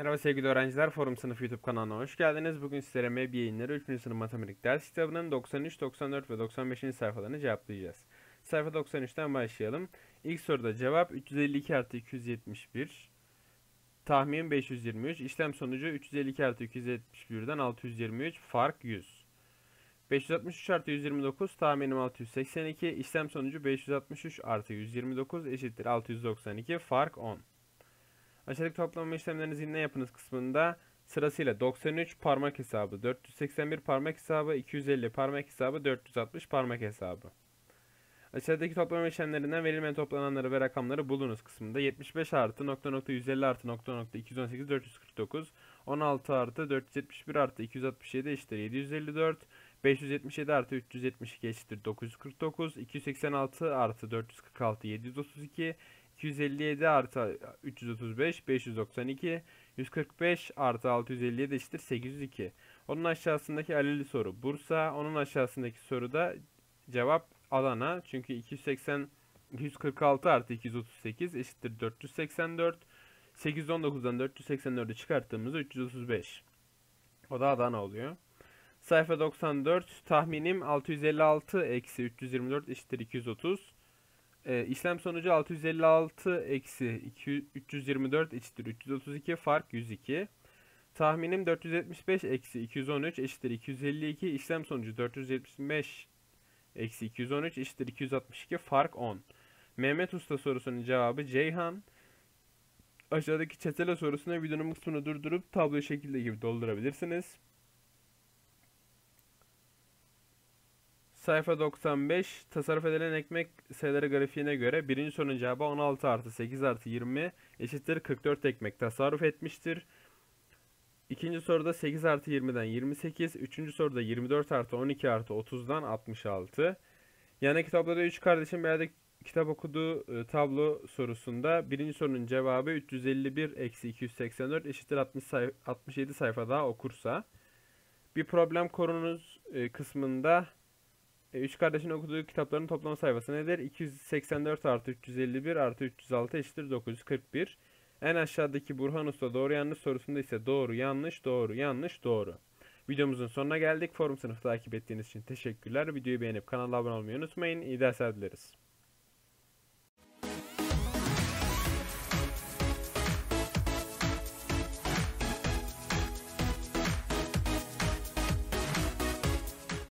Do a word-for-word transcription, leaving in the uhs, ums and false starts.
Merhaba sevgili öğrenciler, Forum Sınıfı YouTube kanalına hoş geldiniz. Bugün sizlere MEB yayınları üçüncü sınıf matematik ders kitabının doksan üç, doksan dört ve doksan beşinci sayfalarını cevaplayacağız. Sayfa doksan üçten başlayalım. İlk soruda cevap üç yüz elli iki artı iki yüz yetmiş bir, tahmin beş yüz yirmi üç, işlem sonucu üç yüz elli iki artı iki yüz yetmiş birden altı yüz yirmi üç, fark yüz. beş yüz altmış üç artı yüz yirmi dokuz, tahminim altı yüz seksen iki, işlem sonucu beş yüz altmış üç artı yüz yirmi dokuz eşittir altı yüz doksan iki, fark on. Aşağıdaki toplama işlemlerinizi yine yapınız kısmında sırasıyla doksan üç parmak hesabı, dört yüz seksen bir parmak hesabı, iki yüz elli parmak hesabı, dört yüz altmış parmak hesabı. Aşağıdaki toplama işlemlerinden verilmeyen toplananları ve rakamları bulunuz kısmında yetmiş beş artı nokta nokta yüz elli artı nokta nokta iki yüz on sekiz dört yüz kırk dokuz, on altı artı dört yüz yetmiş bir artı iki yüz altmış yedi eşittir yedi yüz elli dört, beş yüz yetmiş yedi artı üç yüz yetmiş iki eşittir dokuz yüz kırk dokuz, iki yüz seksen altı artı dört yüz kırk altı yedi yüz otuz iki, iki yüz elli yedi artı üç yüz otuz beş beş yüz doksan iki, yüz kırk beş artı altı yüz elli yedi eşittir sekiz yüz iki. Onun aşağısındaki aleli soru Bursa, onun aşağısındaki soruda cevap Adana. Çünkü iki yüz seksen iki yüz kırk altı artı iki yüz otuz sekiz eşittir dört yüz seksen dört. sekiz yüz on dokuzdan dört yüz seksen dördü çıkarttığımızda üç yüz otuz beş. O da Adana oluyor. Sayfa doksan dört, tahminim altı yüz elli altı eksi üç yüz yirmi dört eşittir iki yüz otuz. Ee, işlem sonucu altı yüz elli altı eksi üç yüz yirmi dört eşittir üç yüz otuz iki, fark yüz iki. Tahminim dört yüz yetmiş beş eksi iki yüz on üç eşittir iki yüz elli iki. İşlem sonucu dört yüz yetmiş beş eksi iki yüz on üç eşittir iki yüz altmış iki, fark on. Mehmet Usta sorusunun cevabı Ceyhan. Aşağıdaki çetele sorusuna videonun kısmını durdurup tablo şekilde gibi doldurabilirsiniz. Sayfa doksan beş, tasarruf edilen ekmek sayıları grafiğine göre birinci sorunun cevabı on altı artı sekiz artı yirmi eşittir kırk dört ekmek tasarruf etmiştir. İkinci soruda sekiz artı yirmiden yirmi sekiz, üçüncü soruda yirmi dört artı on iki artı otuzdan altmış altı. Yani tabloda üç kardeşin bir yerde kitap okuduğu e, tablo sorusunda birinci sorunun cevabı üç yüz elli bir eksi iki yüz seksen dört eşittir altmış sayf altmış yedi sayfa daha okursa. Bir problem korunuz e, kısmında üç kardeşin okuduğu kitapların toplam sayfası nedir? iki yüz seksen dört artı üç yüz elli bir artı üç yüz altı eşittir dokuz yüz kırk bir. En aşağıdaki Burhan Usta doğru yanlış sorusunda ise doğru yanlış doğru yanlış doğru. Videomuzun sonuna geldik. Forum sınıfı takip ettiğiniz için teşekkürler. Videoyu beğenip kanala abone olmayı unutmayın. İyi dersler dileriz.